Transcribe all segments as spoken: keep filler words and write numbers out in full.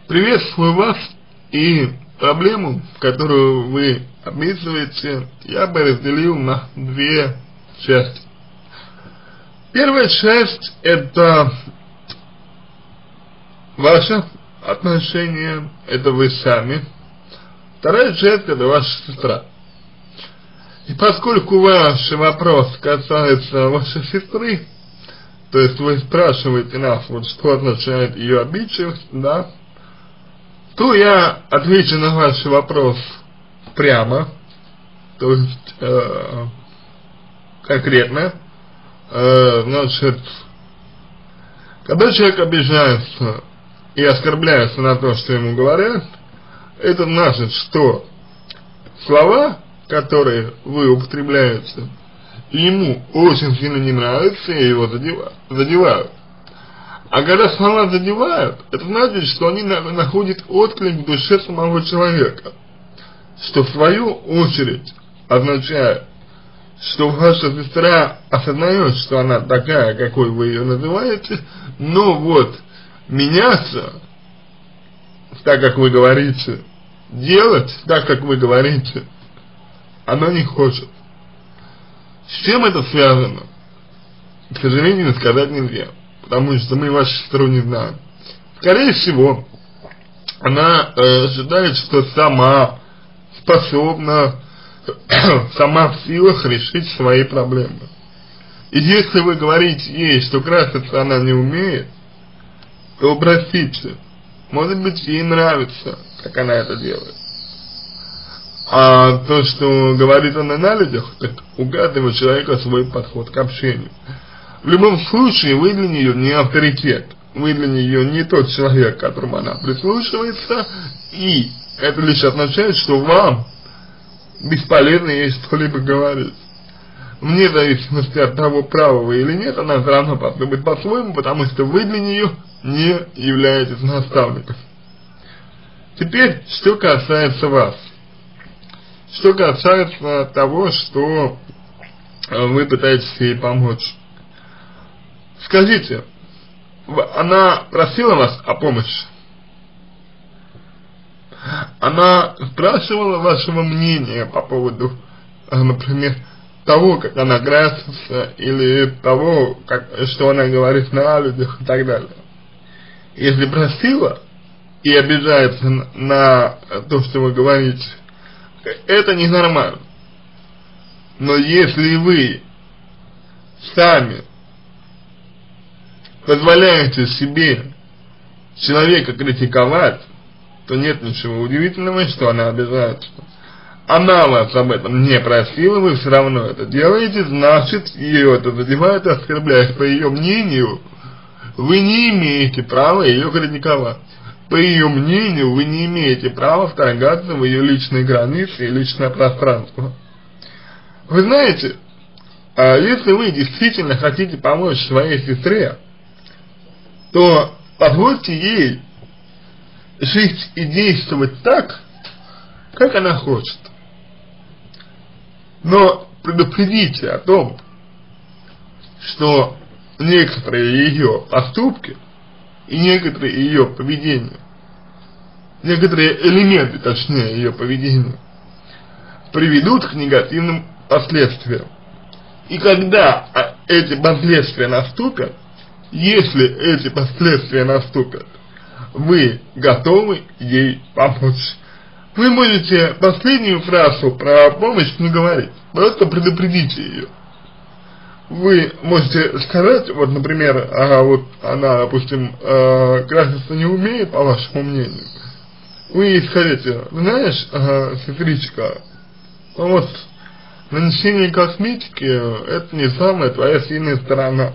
Приветствую вас, и проблему, которую вы описываете, я бы разделил на две части. Первая часть – это ваше отношение, это вы сами. Вторая часть – это ваша сестра. И поскольку ваш вопрос касается вашей сестры, то есть вы спрашиваете нас, вот что означает ее обидчивость, да, то я отвечу на ваш вопрос прямо, то есть э, конкретно. Э, значит, когда человек обижается и оскорбляется на то, что ему говорят, это значит, что слова, которые вы употребляете, ему очень сильно не нравятся и его задевают. А когда слова задевают, это значит, что они находят отклик в душе самого человека, что в свою очередь означает, что ваша сестра осознает, что она такая, какой вы ее называете, но вот меняться, так как вы говорите, делать так, как вы говорите, она не хочет. С чем это связано? К сожалению, сказать нельзя, потому что мы вашу сестру не знаем. Скорее всего, она э, считает, что сама способна, сама в силах решить свои проблемы. И если вы говорите ей, что краситься она не умеет, то простите, может быть, ей нравится, как она это делает. А то, что говорит она на людях, так у каждого человека свой подход к общению. В любом случае, вы для нее не авторитет, вы для нее не тот человек, к которому она прислушивается, и это лишь означает, что вам бесполезно ей что-либо говорить. Вне зависимости от того, правы вы или нет, она все равно поступит по-своему, потому что вы для нее не являетесь наставником. Теперь, что касается вас. Что касается того, что вы пытаетесь ей помочь. Скажите, она просила вас о помощи? Она спрашивала вашего мнения по поводу, например, того, как она красится, или того, как, что она говорит на людях и так далее? Если просила и обижается на то, что вы говорите, это ненормально. Но если вы сами позволяете себе человека критиковать, то нет ничего удивительного, что она обижается. Она вас об этом не просила, вы все равно это делаете, значит, ее это задевает, оскорбляет. По ее мнению, вы не имеете права ее критиковать. По ее мнению, вы не имеете права вторгаться в ее личные границы и личное пространство. Вы знаете, если вы действительно хотите помочь своей сестре, то позвольте ей жить и действовать так, как она хочет. Но предупредите о том, что некоторые ее поступки и некоторые ее поведение, некоторые элементы, точнее, ее поведения, приведут к негативным последствиям. И когда эти последствия наступят, если эти последствия наступят, вы готовы ей помочь. Вы можете последнюю фразу про помощь не говорить, просто предупредите ее. Вы можете сказать, вот, например, а вот она, допустим, э, краситься не умеет, по вашему мнению. Вы ей скажете, знаешь, э, сестричка, вот, нанесение косметики, это не самая твоя сильная сторона.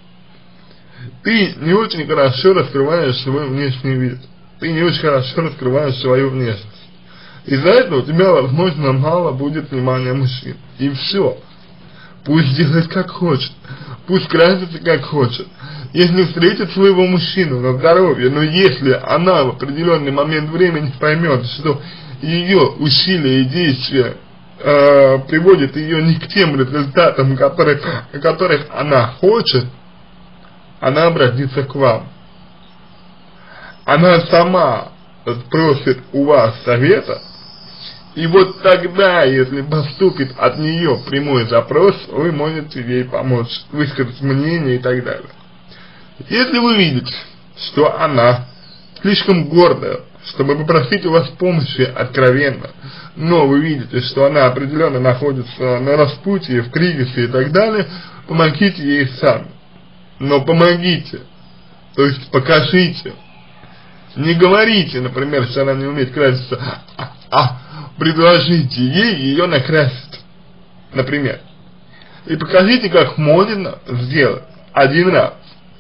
Ты не очень хорошо раскрываешь свой внешний вид, ты не очень хорошо раскрываешь свою внешность. Из-за этого у тебя, возможно, мало будет внимания мужчин. И все. Пусть делает как хочет, пусть красится как хочет. Если встретит своего мужчину на здоровье, но если она в определенный момент времени поймет, что ее усилия и действия э, приводят ее не к тем результатам, которые, которых она хочет, она обратится к вам. Она сама спросит у вас совета, и вот тогда, если поступит от нее прямой запрос, вы можете ей помочь, высказать мнение и так далее. Если вы видите, что она слишком гордая, чтобы попросить у вас помощи откровенно, но вы видите, что она определенно находится на распутье, в кризисе и так далее, помогите ей сами. Но помогите, то есть покажите. Не говорите, например, что она не умеет краситься, а, а предложите ей ее накрасить, например. И покажите, как можно сделать один раз.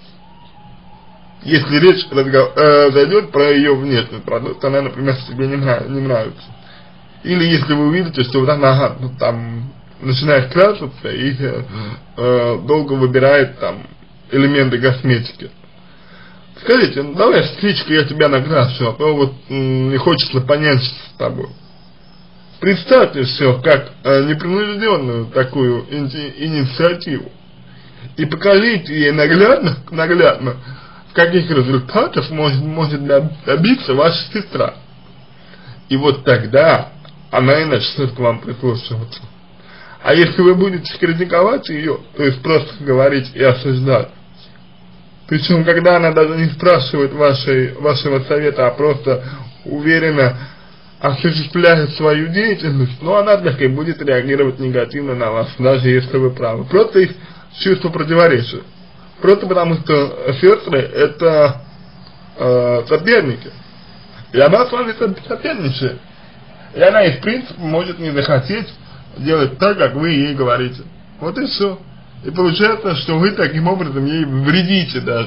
Если речь э, зайдет про ее внешний продукт, она, например, себе не, нрав, не нравится. Или если вы увидите, что вот она ну, там начинает краситься и э, долго выбирает там элементы косметики. Скажите, ну давай стричка, я тебя накрашу, а то вот м, не хочется понянчиться с тобой. Представьте все как э, непринужденную такую инициативу. И покажите ей наглядно, наглядно, каких результатов может, может добиться ваша сестра. И вот тогда она и начнет к вам прислушиваться. А если вы будете критиковать ее, то есть просто говорить и осуждать, причем когда она даже не спрашивает вашей, вашего совета, а просто уверенно осуществляет свою деятельность, но она так и будет реагировать негативно на вас, даже если вы правы. Просто из чувства противоречия. Просто потому что сестры это э, соперники. И она с вами соперничает. И она из принципа может не захотеть делать так, как вы ей говорите. Вот и все. И получается, что вы таким образом ей вредите даже.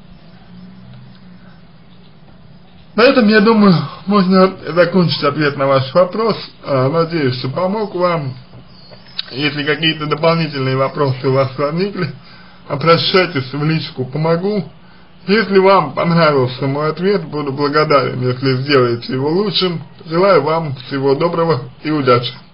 На этом, я думаю, можно закончить ответ на ваш вопрос. Надеюсь, что помог вам. Если какие-то дополнительные вопросы у вас возникли, обращайтесь в личку «Помогу». Если вам понравился мой ответ, буду благодарен, если сделаете его лучшим. Желаю вам всего доброго и удачи.